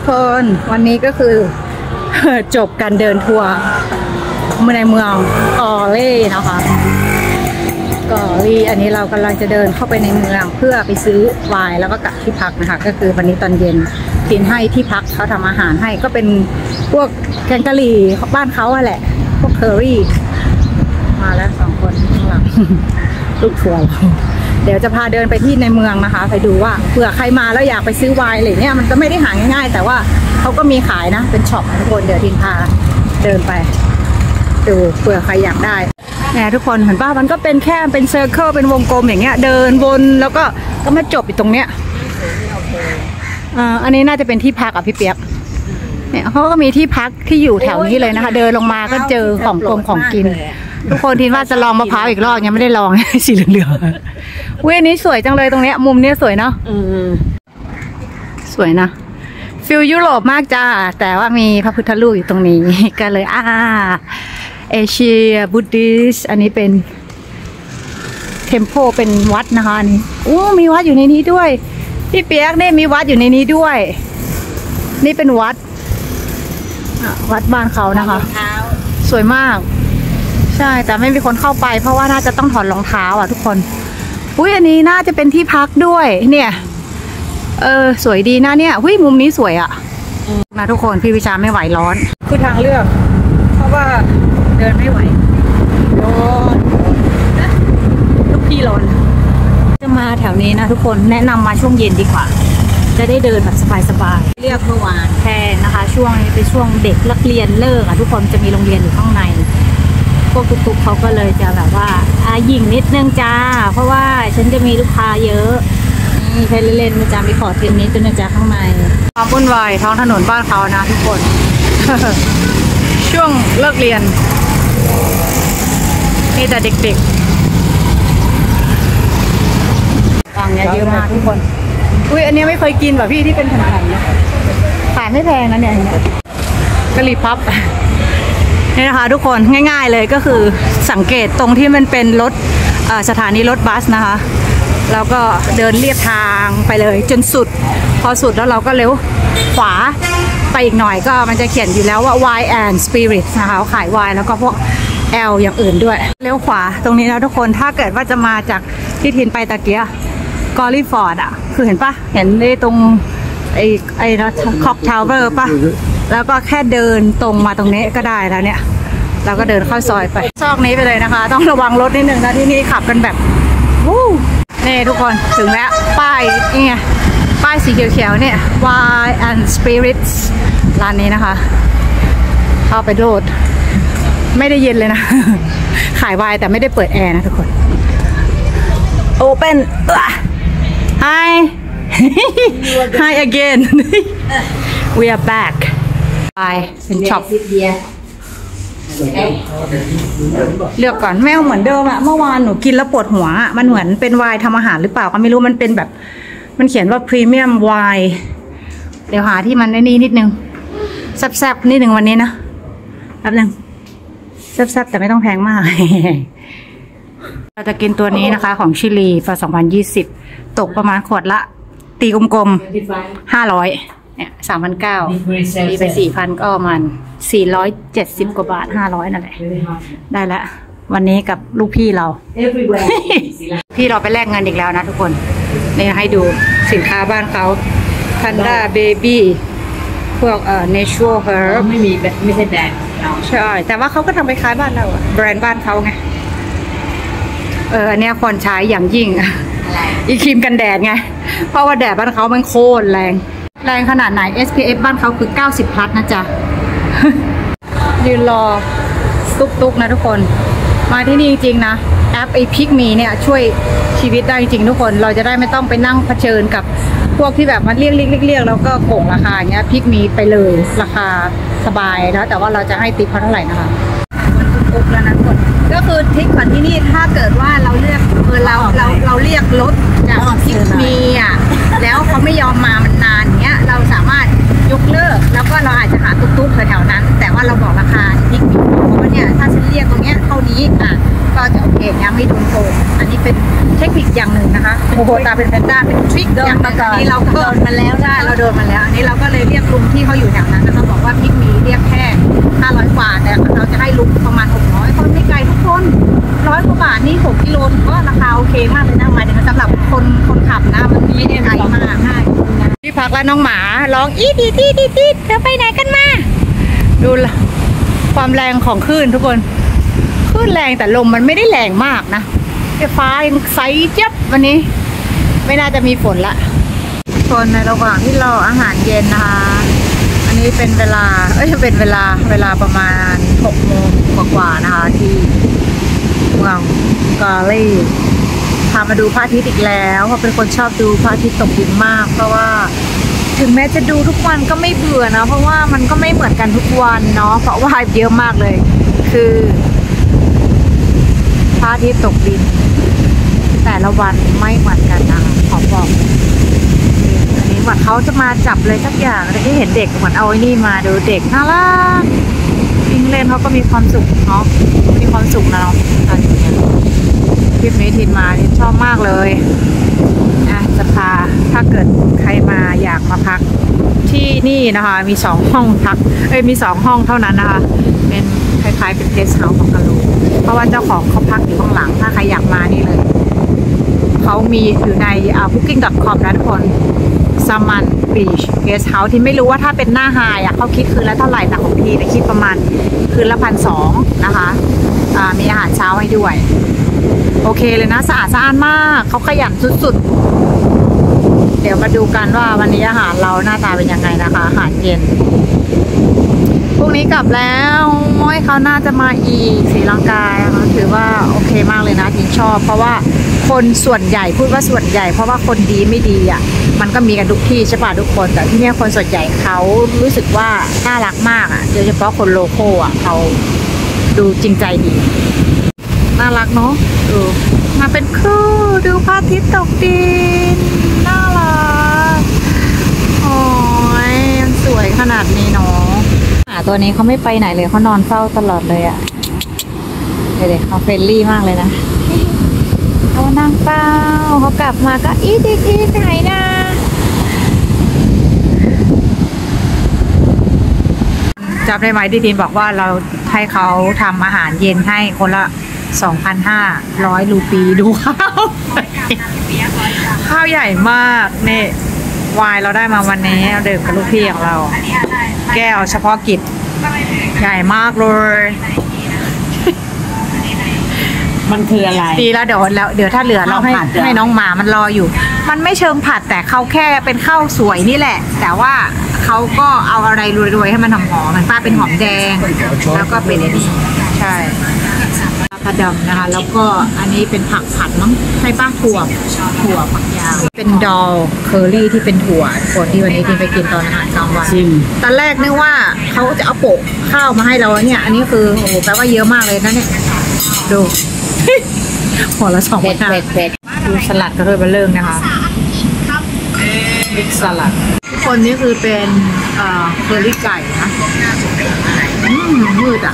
คนวันนี้ก็คือ จบการเดินทัวร์ในเมืองกอเล่นะคะกอเล่อันนี้เรากำลังจะเดินเข้าไปในเมืองเพื่อไปซื้อไวน์แล้วก็กลับที่พักนะคะก็คือวันนี้ตอนเย็นกินให้ที่พักเขาทำอาหารให้ก็เป็นพวกแกงกะหรี่บ้านเขาอะแหละพวกเคอรี่มาแล้ว2 คนข้างหลัง ลูกทัวร์เดี๋ยวจะพาเดินไปที่ในเมืองนะคะไปดูว่าเผื่อใครมาแล้วอยากไปซื้อไวน์อะไรเนี่ยมันก็ไม่ได้หาง่ายๆแต่ว่าเขาก็มีขายนะเป็นช็อปทุกคนเดี๋ยวทินพาเดินไปดูเผื่อใครอยากได้เนี่ยทุกคนเห็นป่ะมันก็เป็นแค่เป็นเซอร์เคิลเป็นวงกลมอย่างเงี้ยเดินวนแล้วก็มาจบอยู่ตรงเนี้ยอันนี้น่าจะเป็นที่พักอ่ะพี่เปียกเนี่ยเขาก็มีที่พักที่อยู่แถวนี้เลยนะคะเดินลงมาก็เจอของกลมของกินทุกคนทินว่าจะลองมะพร้าวอีกรอบยังไม่ได้ลอง สีเหลืองๆเว้ยนี้สวยจังเลยตรงเนี้ยมุมเนี้ยสวยเนาะสวยนะฟิลยุโรปมากจ้าแต่ว่ามีพระพุทธรูปอยู่ตรงนี้ก็เลยเอเชียบุตติสอันนี้เป็นเทมโพเป็นวัดนะคะอันนี้มีวัดอยู่ในนี้ด้วยพี่เปียกเนี่ยมีวัดอยู่ในนี้ด้วยนี่เป็นวัดบ้านเขานะคะสวยมากใช่แต่ไม่มีคนเข้าไปเพราะว่าน่าจะต้องถอดรองเท้าอ่ะทุกคนอันนี้น่าจะเป็นที่พักด้วยเนี่ยสวยดีนะเนี่ยมุมนี้สวยอ่ะนะทุกคนพี่วิชาไม่ไหวร้อนคือทางเลือกเพราะว่าเดินไม่ไหวร้อนทุกที่ร้อนจะมาแถวนี้นะทุกคนแนะนำมาช่วงเย็นดีกว่าจะได้เดินแบบสบายๆเรียกเมื่อวานแทนนะคะช่วงนี้เป็นช่วงเด็กนักเรียนเลิกอ่ะทุกคนจะมีโรงเรียนอยู่ข้างในพวกตุ๊กๆเขาก็เลยจะแบบว่าหยิ่งนิดนึงจ้าเพราะว่าฉันจะมีลูกค้าเยอะนี่ใช้เล่นๆนะจ๊ะมีขอเทนนิสด้วยนะจ๊ะข้างในความวุ่นวายท้องถนนบ้านเขานะทุกคน ช่วงเลิกเรียนนี่แต่เด็กๆฟังเยอะมากทุกคนอันนี้ไม่เคยกินแบบพี่ที่เป็นแผ่นๆนะขายไม่แพงนะเนี่ยกะหรี่พับนี่นะคะทุกคนง่ายๆเลยก็คือสังเกตตรงที่มันเป็นรถสถานีรถบัสนะคะแล้วก็เดินเลียบทางไปเลยจนสุดพอสุดแล้วเราก็เลี้ยวขวาไปอีกหน่อยก็มันจะเขียนอยู่แล้วว่า Wine and Spirits นะคะขายไวน์แล้วก็พวกอย่างอื่นด้วยเลี้ยวขวาตรงนี้นะทุกคนถ้าเกิดว่าจะมาจากที่ทินไปตะเกียกอลลี่ฟอร์ดอ่ะคือเห็นปะเห็นได้ตรงไอ้คอกทาวเวอร์ปะแล้วก็แค่เดินตรงมาตรงนี้ก็ได้แล้วเนี่ยเราก็เดินเข้าซอยไปซอกนี้ไปเลยนะคะต้องระวังรถนิดนึงนะที่นี่ขับกันแบบนี่ทุกคนถึงแล้วป้ายนี่ไงป้ายสีเขียวๆเนี่ย Wine and Spirits ร้านนี้นะคะเข้าไปโดดไม่ได้เย็นเลยนะ ขายไวน์แต่ไม่ได้เปิดแอร์นะทุกคน Open Hi Hi again We are back ไปเป็นช็อปเลือกก่อนแมวเหมือนเดิมอะเมื่อวานหนูกินแล้วปวดหัวอะมันเหมือนเป็นไวน์ทำอาหารหรือเปล่าก็ไม่รู้มันเป็นแบบมันเขียนว่าพรีเมียมไวน์เดี๋ยวหาที่มันนี่นิดนึงแซ่บๆนิดนึงวันนี้นะแป๊บนึงแซ่บๆแต่ไม่ต้องแพงมาก เราจะกินตัวนี้นะคะของชิลีปี2020ตกประมาณขวดละตีกลมๆ500เนี่ย3,900ตีไป 4,000 ก็มัน470 กว่าบาท500นั่นแหละได้แล้ววันนี้กับลูกพี่เรา พี่เราไปแลกเงินอีกแล้วนะทุกคนนี่ให้ดูสินค้าบ้านเขาพันด้าเบบี้พวกnatural herb ไม่ใช่แบรนด์ใช่แต่ว่าเขาก็ทำไปคล้ายบ้านเราแบรนด์บ้านเขาไงอันนี้ควรใช้อย่างยิ่งอีครีมกันแดดไงเพราะว่าแดดบ้านเขามันโคตรแรงขนาดไหน SPF บ้านเขาคือ90 plus นะจ๊ะ ยืนรอตุ๊กๆนะทุกคนมาที่นี่จริงๆนะแอปพิกมีเนี่ยช่วยชีวิตได้จริงทุกคนเราจะได้ไม่ต้องไปนั่งเผชิญกับพวกที่แบบมันเรียกแล้วก็โกงราคาอย่างเงี้ยพิกมีไปเลยราคาสบายแล้วแต่ว่าเราจะให้ติ๊กเขาเท่าไหร่นะคะตุ๊กแล้วนะทุกคนก็คือทิกของที่นี่ถ้าเกิดว่าเราเลือกเราเรียกรถจากพิกมีอ่ะแล้วเขาไม่ยอมมามันนานเงี้ยเราสามารถยกเลิกแล้วก็เราอาจจะหาตุ๊กแถวๆนั้นแต่ว่าเราบอกราคาพิกมีเพราะว่าเนี่ยถ้าฉันเรียกตรงเนี้ยเท่านี้ก็จะโอเคจเนี้ยไม่โดนโกงอันนี้เป็นเทคนิคอย่างหนึ่งนะคะโอ้โหตาเป็นแพนด้าเป็นทริคอย่างมาก่อนเราโดนมาแล้วใช่เราโดนมาแล้วอันนี้เราก็เลยเรียกลุงที่เขาอยู่แถวนั้นนะคะบอกว่าพริกมีเรียกแค่500 กว่าแต่เราจะให้ลุงประมาณ600คนไม่ไกลทุกคน100 กว่าบาทนี่6 กิโลก็ราคาโอเคมากเลยนะหมายถึงสำหรับคนขับนะมันไม่ได้ไกลมากที่พักแล้วน้องหมาร้องอีดเธอไปไหนกันมาดูความแรงของคลื่นทุกคนคลื่นแรงแต่ลมมันไม่ได้แรงมากนะฟ้ายังใสเจี๊ยบวันนี้ไม่น่าจะมีฝนละคนในระหว่างที่รออาหารเย็นนะคะอันนี้เป็นเวลาเป็นเวลาประมาณ6 โมงกว่าๆนะคะที่เมืองกาลีพามาดูพระอาทิตย์อีกแล้วเพราะเป็นคนชอบดูพระอาทิตย์ตกดินมากเพราะว่าถึงแม้จะดูทุกวันก็ไม่เบื่อนะเพราะว่ามันก็ไม่เหมือนกันทุกวันเนาะเพราะว่าเยอะมากเลยคือพระอาทิตย์ตกดินแต่ละวันไม่เหมือนกันนะคะขอบอกอันนี้เหมือนเขาจะมาจับเลยสักอย่างแต่ที่เห็นเด็กเหมือนเอาไอ้นี่มาดูเด็กน่ารักวิ่งเล่นเขาก็มีความสุขเนาะมีความสุขนะเนาะตอนนี้คลิปนี้ทินมาทินชอบมากเลยจะพาถ้าเกิดใครมาอยากมาพักที่นี่นะคะมี2 ห้องพักมี2 ห้องเท่านั้นนะคะเป็นคล้ายๆเป็นเกสต์เฮาส์ของกะลูเพราะว่าเจ้าของเขาพักอยู่ข้างหลังถ้าใครอยากมานี่เลยเขามีอยู่ในbooking.com นะทุกคนซามันบีชเกสต์เฮาส์ที่ไม่รู้ว่าถ้าเป็นหน้าไฮเขาคิดคืนละเท่าไหร่แต่ของทีคิดประมาณคืนละ1,200นะคะมีอาหารเช้าให้ด้วยโอเคเลยนะสะอาดมากเขาขยันสุดๆเดี๋ยวมาดูกันว่าวันนี้อาหารเราหน้าตาเป็นยังไงนะคะอาหารเย็นพรุ่งนี้กลับแล้วเขาน่าจะมาอีกศรีลังกาถือว่าโอเคมากเลยนะที่ชอบเพราะว่าคนส่วนใหญ่พูดว่าส่วนใหญ่เพราะว่าคนดีไม่ดีอ่ะมันก็มีกันทุกที่ใช่ป่ะทุกคนแต่ที่นี่คนส่วนใหญ่เขารู้สึกว่าน่ารักมากอ่ะโดยเฉพาะคนโลโก้อ่ะเขาดูจริงใจดีน่ารักเนาะมาเป็นคู่ดูพระอาทิตย์ตกดินน่ารักโอ้ยมันสวยขนาดนี้เนาะตัวนี้เขาไม่ไปไหนเลยเขานอนเฝ้าตลอดเลยอ่ะเด็กๆเขาเฟรนลี่มากเลยนะเขานั่งเฝ้าเขากลับมาก็อีดไหนนะจำได้ไหมที่ทีนบอกว่าเราให้เขาทำอาหารเย็นให้คนละ2,500 รูปีดูข้าวใหญ่มากนี่วายเราได้มาวันนี้เราดื่มกับลูกพี่ของเราแก้วเฉพาะกิจใหญ่มากเลยมันคืออะไรดีแล้วเดี๋ยวถ้าเหลือเราให้น้องหมามันรออยู่มันไม่เชิงผัดแต่เขาแค่เป็นข้าวสวยนี่แหละแต่ว่าเขาก็เอาอะไรรวยๆให้มันหอมๆป้าเป็นหอมแดงแล้วก็เป็นนี่ใช่กระดำนะคะแล้วก็อันนี้เป็นผักผัดมั้งใช่ป้าถั่วผักยาวเป็นดอลเคอรี่ที่เป็นถั่วคนที่วันนี้ที่ไปกินตอนอาหารกลางวันตอนแรกนึกว่าเขาจะเอาโปะข้าวมาให้เราเนี่ยอันนี้คือโอ้โหแปลว่าเยอะมากเลยนะเนี่ยดูหัวละ2,500ดูสลัดก็คือเป็นเรื่องนะคะมิกสลัดคนนี้คือเป็นเคอรี่ไก่นะมืดอ่ะ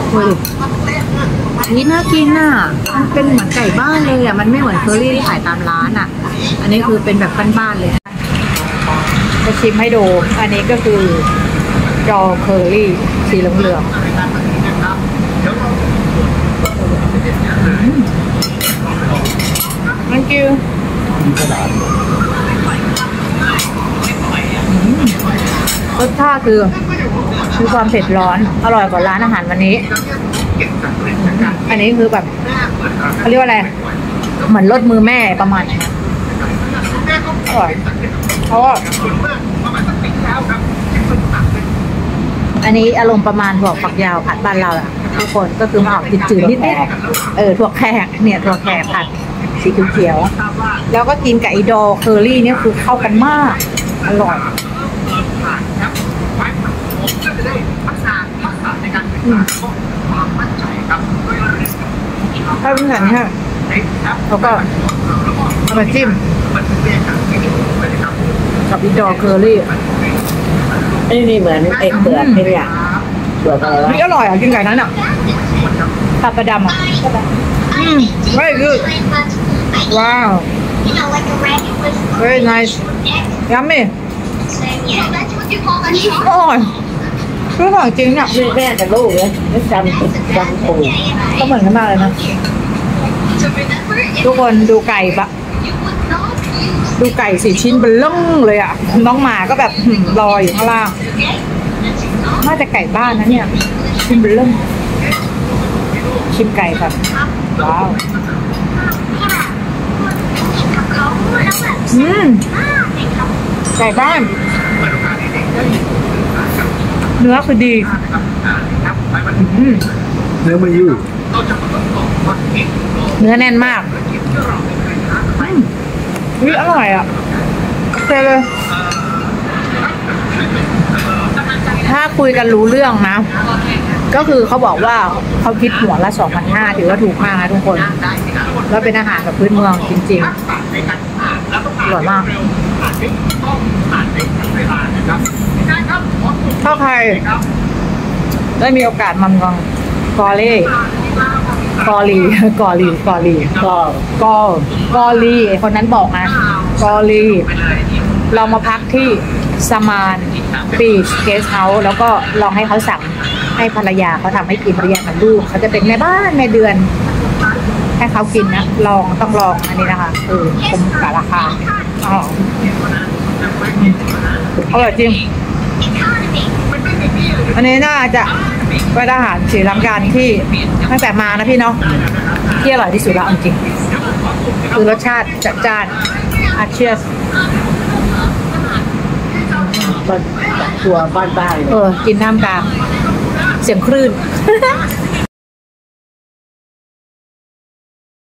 นี่น่ากินอ่ะมันเป็นเหมือนไก่บ้านเลยอ่ะมันไม่เหมือนเคอรี่ที่ขายตามร้านอ่ะอันนี้คือเป็นแบบบ้านๆเลยจะชิมให้ดูอันนี้ก็คือดอเคอรี่สีเหลืองThank you รสชาติคือมีความเผ็ดร้อนอร่อยกว่าร้านอาหารวันนี้อันนี้คือแบบเขาเรียกว่าอะไรเหมือนรสมือแม่ประมาณนี้อร่อยเพราะอันนี้อารมณ์ประมาณถั่วฝักยาวผัดบ้านเราอะทุกคนก็คือมาออกจืดๆนิดๆถั่วแขกเนี่ยถั่วแขกผัดสีเขียวๆแล้วก็กินกับไอดอลเคอรี่เนี่ยคือเข้ากันมากอร่อยถ้าเป็นแบบนี้เขาก็เอามาจิ้มกับอีดอเคอรี่นี่เหมือนไอ้เปลือกนี่เปลือกอะไรวะนี่อร่อยอ่ะกินไก่นั้นอ่ะตับประดำอ่ะ very good wow very nice yummy อร่อยคือของจริงเนี่ยนี่แม่กับลูกเลยไม่จำปู่ก็เหมือนกันมากเลยนะทุกคนดูไก่ปะดูไก่4 ชิ้นเบลงเลยอ่ะน้องหมาก็แบบรออยู่ข้างล่างน่าจะไก่บ้านนะเนี่ยชิ้นเบลงชิมไก่แบบว้าวไก่บ้านเนื้อคือดีเนื้อไม่ยืดเนื้อแน่นมากอร่อยอ่ะเจ๊เลยถ้าคุยกันรู้เรื่องนะก็คือเขาบอกว่าเขาคิดหัวละ 2,500 ถือว่าถูกมากนะทุกคนแล้วเป็นอาหารแบบพื้นเมืองจริงๆอร่อยมากถ้าใครได้มีโอกาสมาเมืองกอลีคนนั้นบอกนะกอลีเรามาพักที่สมานบีชเกสต์เฮาส์แล้วก็ลองให้เขาสั่งให้ภรรยาเขาทำให้กินภรรยากับลูกเขาจะเป็นแม่บ้านแม่เดือนให้เขากินนะต้องลองอันนี้นะคะคุ้มกับราคาอร่อยจริงอันนี้น่าจะเป็นอาหารศรีลังกาที่ตั้งแต่มานะพี่เนาะที่อร่อยที่สุดแล้วจริงคือรสชาติจัดจ้านเชียสตัวบ้านๆกินน้ำกลางเสียงคลื่น